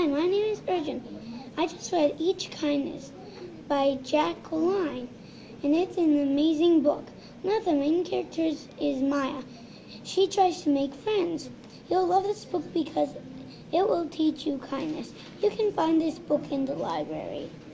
Hi, my name is Urgent. I just read Each Kindness by Jack Coline, and it's an amazing book. One of the main characters is Maya. She tries to make friends. You'll love this book because it will teach you kindness. You can find this book in the library.